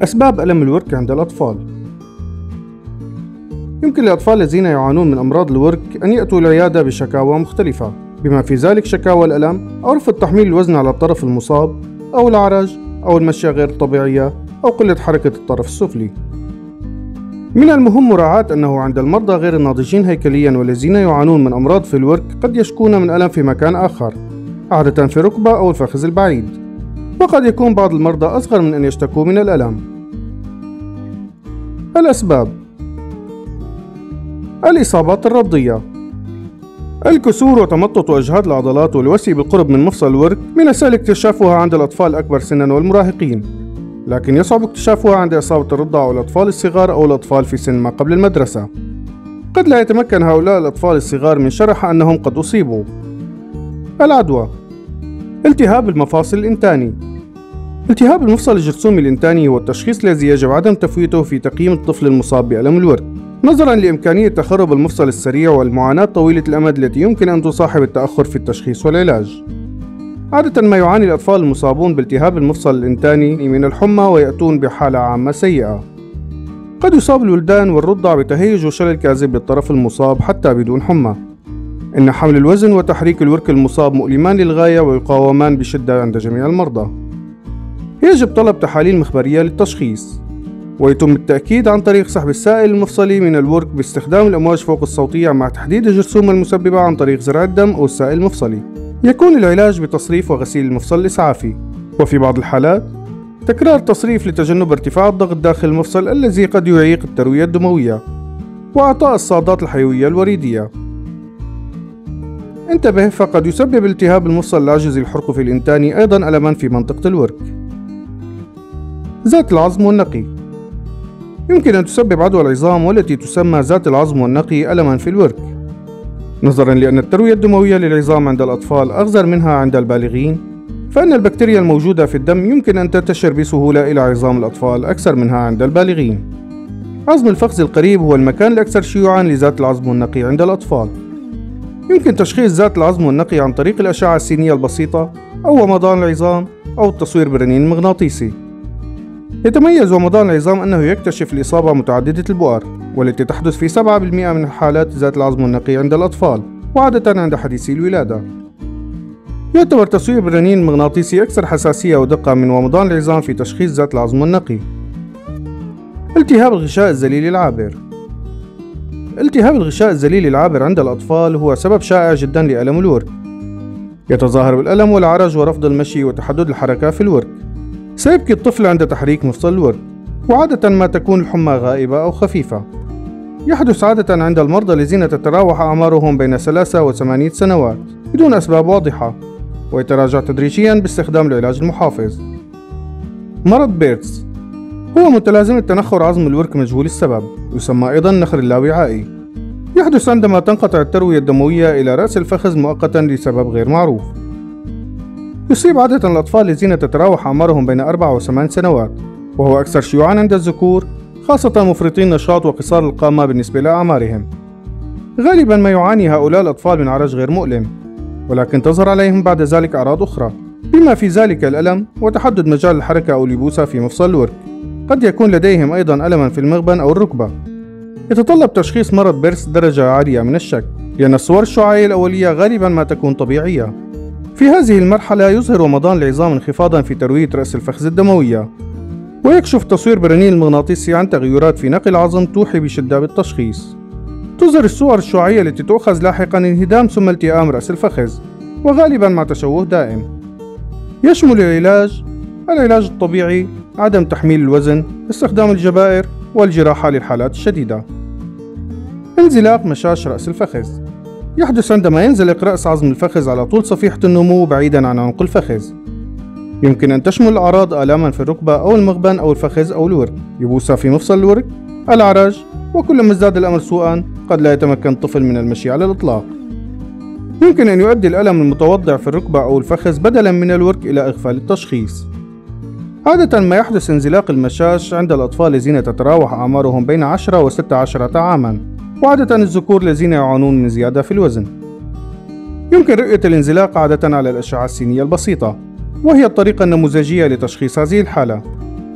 أسباب ألم الورك عند الأطفال. يمكن للأطفال الذين يعانون من أمراض الورك أن يأتوا العيادة بشكاوى مختلفة، بما في ذلك شكاوى الألم أو رفض تحميل الوزن على الطرف المصاب أو العرج أو المشية غير الطبيعية أو قلة حركة الطرف السفلي. من المهم مراعاة أنه عند المرضى غير الناضجين هيكليا والذين يعانون من أمراض في الورك قد يشكون من ألم في مكان آخر، عادة في الركبة أو الفخذ البعيد، وقد يكون بعض المرضى أصغر من أن يشتكوا من الألم. الأسباب: الإصابات الرضية. الكسور وتمطط وإجهاد العضلات والوسي بالقرب من مفصل الورك من السهل اكتشافها عند الأطفال الأكبر سنا والمراهقين، لكن يصعب اكتشافها عند إصابة الرضع أو الأطفال الصغار أو الأطفال في سن ما قبل المدرسة. قد لا يتمكن هؤلاء الأطفال الصغار من شرح أنهم قد أصيبوا. العدوى. التهاب المفاصل الإنتاني. التهاب المفصل الجرثومي الإنتاني هو التشخيص الذي يجب عدم تفويته في تقييم الطفل المصاب بألم الورك، نظرا لإمكانية تخرب المفصل السريع والمعاناة طويلة الأمد التي يمكن أن تصاحب التأخر في التشخيص والعلاج. عادة ما يعاني الأطفال المصابون بالتهاب المفصل الإنتاني من الحمى ويأتون بحالة عامة سيئة. قد يصاب الولدان والرضع بتهيج وشلل كاذب للطرف المصاب حتى بدون حمى. إن حمل الوزن وتحريك الورك المصاب مؤلمان للغاية ويقاومان بشدة عند جميع المرضى. يجب طلب تحاليل مخبرية للتشخيص، ويتم التأكيد عن طريق سحب السائل المفصلي من الورك باستخدام الأمواج فوق الصوتية مع تحديد الجرثومة المسببة عن طريق زرع الدم أو السائل المفصلي. يكون العلاج بتصريف وغسيل المفصل الإسعافي، وفي بعض الحالات تكرار تصريف لتجنب ارتفاع الضغط داخل المفصل الذي قد يعيق التروية الدموية، وإعطاء الصادات الحيوية الوريدية. انتبه، فقد يسبب التهاب المفصل العجزي الحرقي الإنتاني أيضا ألما في منطقة الورك. ذات العظم والنقي. يمكن أن تسبب عدوى العظام والتي تسمى ذات العظم والنقي ألما في الورك، نظرا لأن التروية الدموية للعظام عند الأطفال أغزر منها عند البالغين، فإن البكتيريا الموجودة في الدم يمكن أن تنتشر بسهولة إلى عظام الأطفال أكثر منها عند البالغين. عظم الفخذ القريب هو المكان الأكثر شيوعا لذات العظم والنقي عند الأطفال. يمكن تشخيص ذات العظم والنقي عن طريق الأشعة السينية البسيطة أو ومضان العظام أو التصوير بالرنين المغناطيسي. يتميز ومضان العظام أنه يكتشف الإصابة متعددة البؤر، والتي تحدث في 7% من حالات ذات العظم والنقي عند الأطفال، وعادة عند حديثي الولادة. يعتبر تصوير بالرنين المغناطيسي أكثر حساسية ودقة من ومضان العظام في تشخيص ذات العظم والنقي. التهاب الغشاء الزليلي العابر. التهاب الغشاء الزليلي العابر عند الأطفال هو سبب شائع جدا لألم الورك. يتظاهر بالألم والعرج ورفض المشي وتحدد الحركة في الورك. سيبكي الطفل عند تحريك مفصل الورك، وعادة ما تكون الحمى غائبة أو خفيفة. يحدث عادة عند المرضى الذين تتراوح أعمارهم بين 3 و8 سنوات بدون أسباب واضحة، ويتراجع تدريجيا باستخدام العلاج المحافظ. مرض بيرتز هو متلازمة تنخر عظم الورك مجهول السبب، يسمى أيضا النخر اللاوعائي. يحدث عندما تنقطع التروية الدموية إلى رأس الفخذ مؤقتا لسبب غير معروف. يصيب عادة الأطفال الذين تتراوح أعمارهم بين 4 و8 سنوات، وهو أكثر شيوعا عند الذكور، خاصة مفرطي النشاط وقصار القامة بالنسبة لأعمارهم. غالبا ما يعاني هؤلاء الأطفال من عرج غير مؤلم، ولكن تظهر عليهم بعد ذلك أعراض أخرى، بما في ذلك الألم وتحدد مجال الحركة أو اليبوسة في مفصل الورك. قد يكون لديهم أيضا ألما في المغبن أو الركبة. يتطلب تشخيص مرض بيرس درجة عالية من الشك، لأن الصور الشعاعية الأولية غالبا ما تكون طبيعية. في هذه المرحلة يظهر ومضان العظام انخفاضا في تروية رأس الفخذ الدموية، ويكشف تصوير بالرنين المغناطيسي عن تغيرات في نقل العظم توحي بشدة بالتشخيص. تظهر الصور الشعاعية التي تؤخذ لاحقا انهدام ثم التئام رأس الفخذ، وغالبا مع تشوه دائم. يشمل العلاج الطبيعي، عدم تحميل الوزن، استخدام الجبائر، والجراحة للحالات الشديدة. انزلاق مشاش رأس الفخذ يحدث عندما ينزلق رأس عظم الفخذ على طول صفيحة النمو بعيدا عن عنق الفخذ. يمكن أن تشمل الأعراض آلاما في الركبة أو المغبن أو الفخذ أو الورك، يبوسة في مفصل الورك، العرج، وكلما ازداد الأمر سوءا قد لا يتمكن الطفل من المشي على الإطلاق. يمكن أن يؤدي الألم المتوضع في الركبة أو الفخذ بدلا من الورك إلى إغفال التشخيص. عادة ما يحدث انزلاق المشاش عند الأطفال الذين تتراوح أعمارهم بين 10 و16 عاما، وعادة الذكور الذين يعانون من زيادة في الوزن. يمكن رؤية الانزلاق عادة على الأشعة السينية البسيطة، وهي الطريقة النموذجية لتشخيص هذه الحالة.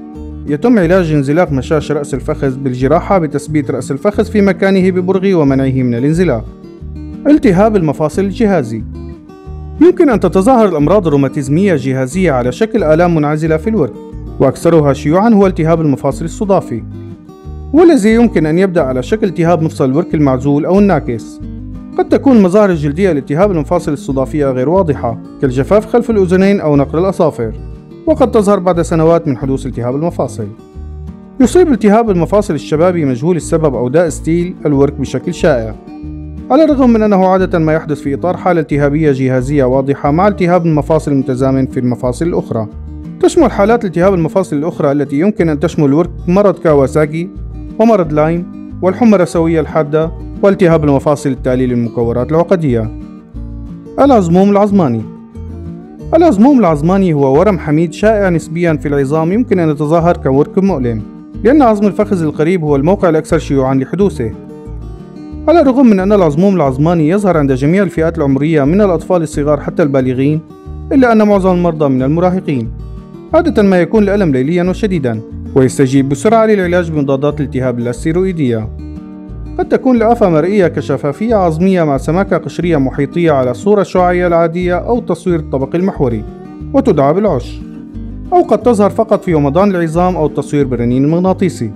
يتم علاج انزلاق مشاش رأس الفخذ بالجراحة بتثبيت رأس الفخذ في مكانه ببرغي ومنعه من الانزلاق. التهاب المفاصل الجهازي. يمكن أن تتظاهر الأمراض الروماتيزمية الجهازية على شكل آلام منعزلة في الورك، وأكثرها شيوعاً هو التهاب المفاصل الصدافي، والذي يمكن أن يبدأ على شكل التهاب مفصل الورك المعزول أو الناكس. قد تكون المظاهر الجلدية لالتهاب المفاصل الصدافية غير واضحة كالجفاف خلف الأذنين أو نقر الأظافر، وقد تظهر بعد سنوات من حدوث التهاب المفاصل. يصيب التهاب المفاصل الشبابي مجهول السبب أو داء ستيل الورك بشكل شائع، على الرغم من أنه عادة ما يحدث في إطار حالة التهابية جهازية واضحة مع التهاب المفاصل المتزامن في المفاصل الأخرى. تشمل حالات التهاب المفاصل الأخرى التي يمكن أن تشمل الورك مرض كاواساكي ومرض لايم والحمى الرثوية الحادة والتهاب المفاصل التالي للمكورات العقدية. العزموم العظماني. العزموم العظماني هو ورم حميد شائع نسبيا في العظام يمكن أن يتظاهر كورك مؤلم، لأن عظم الفخذ القريب هو الموقع الأكثر شيوعا لحدوثه. على الرغم من أن العزموم العظماني يظهر عند جميع الفئات العمرية من الأطفال الصغار حتى البالغين، إلا أن معظم المرضى من المراهقين. عادة ما يكون الألم ليليا وشديدا، ويستجيب بسرعة للعلاج بمضادات الالتهاب اللاستيرويدية. قد تكون الآفة مرئية كشفافية عظمية مع سماكة قشرية محيطية على الصورة الشعاعية العادية أو تصوير الطبق المحوري، وتدعى بالعش، أو قد تظهر فقط في ومضان العظام أو التصوير بالرنين المغناطيسي.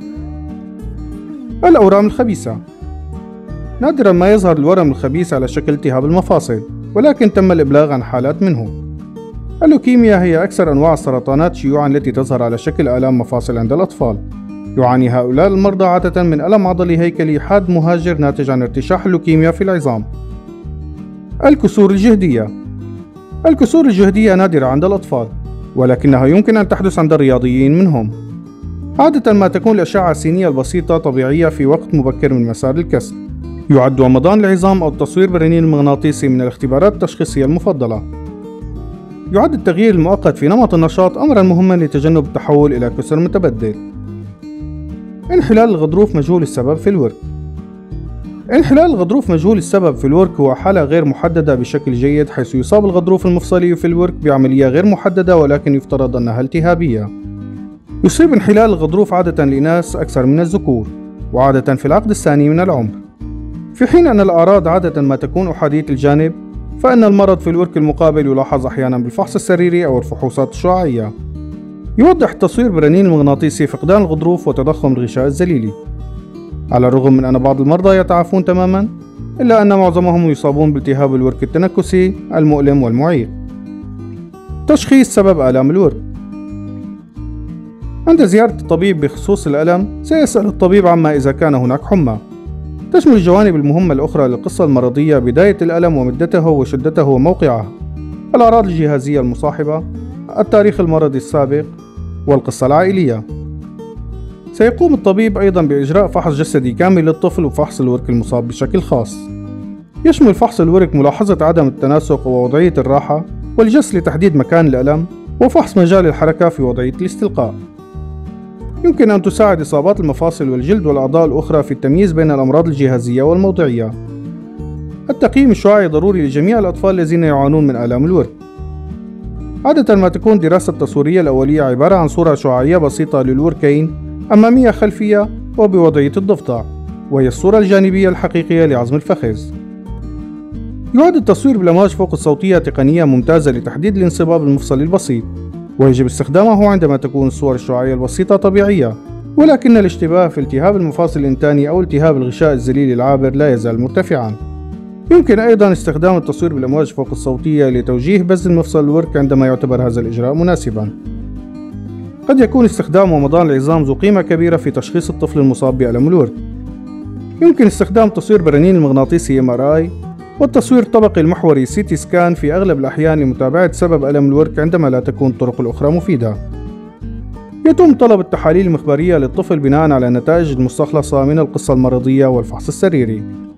الأورام الخبيثة. نادرا ما يظهر الورم الخبيث على شكل التهاب المفاصل، ولكن تم الإبلاغ عن حالات منه. اللوكيميا هي أكثر أنواع السرطانات شيوعا التي تظهر على شكل آلام مفاصل عند الأطفال. يعاني هؤلاء المرضى عادة من ألم عضلي هيكلي حاد مهاجر ناتج عن ارتشاح اللوكيميا في العظام. الكسور الجهدية. الكسور الجهدية نادرة عند الأطفال، ولكنها يمكن أن تحدث عند الرياضيين منهم. عادة ما تكون الأشعة السينية البسيطة طبيعية في وقت مبكر من مسار الكسر. يعد ومضان العظام أو التصوير بالرنين المغناطيسي من الاختبارات التشخيصية المفضلة. يعد التغيير المؤقت في نمط النشاط أمرا مهما لتجنب التحول إلى كسر متبدل. انحلال الغضروف مجهول السبب في الورك. انحلال الغضروف مجهول السبب في الورك هو حالة غير محددة بشكل جيد، حيث يصاب الغضروف المفصلي في الورك بعملية غير محددة ولكن يفترض أنها التهابية. يصيب انحلال الغضروف عادة الإناث أكثر من الذكور، وعادة في العقد الثاني من العمر، في حين أن الأعراض عادة ما تكون أحادية الجانب، فإن المرض في الورك المقابل يلاحظ أحيانا بالفحص السريري أو الفحوصات الشعاعية. يوضح التصوير بالرنين المغناطيسي فقدان الغضروف وتضخم الغشاء الزليلي. على الرغم من أن بعض المرضى يتعافون تماما، إلا أن معظمهم يصابون بالتهاب الورك التنكسي المؤلم والمعيق. تشخيص سبب آلام الورك. عند زيارة الطبيب بخصوص الألم، سيسأل الطبيب عما إذا كان هناك حمى. تشمل الجوانب المهمة الأخرى للقصة المرضية بداية الألم ومدته وشدته وموقعه، الأعراض الجهازية المصاحبة، التاريخ المرضي السابق، والقصة العائلية. سيقوم الطبيب أيضا بإجراء فحص جسدي كامل للطفل وفحص الورك المصاب بشكل خاص. يشمل فحص الورك ملاحظة عدم التناسق ووضعية الراحة والجس لتحديد مكان الألم، وفحص مجال الحركة في وضعية الاستلقاء. يمكن أن تساعد إصابات المفاصل والجلد والأعضاء الأخرى في التمييز بين الأمراض الجهازية والموضعية. التقييم الشعاعي ضروري لجميع الأطفال الذين يعانون من آلام الورك. عادة ما تكون الدراسة التصويرية الأولية عبارة عن صورة شعاعية بسيطة للوركين أمامية خلفية وبوضعية الضفدع، وهي الصورة الجانبية الحقيقية لعظم الفخذ. يعد التصوير بالأمواج فوق الصوتية تقنية ممتازة لتحديد الانصباب المفصلي البسيط، ويجب استخدامه عندما تكون الصور الشعاعية البسيطة طبيعية، ولكن الاشتباه في التهاب المفاصل الإنتاني أو التهاب الغشاء الزليلي العابر لا يزال مرتفعا. يمكن أيضا استخدام التصوير بالأمواج فوق الصوتية لتوجيه بذل مفصل الورك عندما يعتبر هذا الإجراء مناسبا. قد يكون استخدام ومضان العظام ذو قيمة كبيرة في تشخيص الطفل المصاب بألم الورك. يمكن استخدام تصوير بالرنين المغناطيسي MRI والتصوير الطبقي المحوري CT سكان في أغلب الأحيان لمتابعة سبب ألم الورك عندما لا تكون الطرق الأخرى مفيدة. يتم طلب التحاليل المخبرية للطفل بناء على النتائج المستخلصة من القصة المرضية والفحص السريري.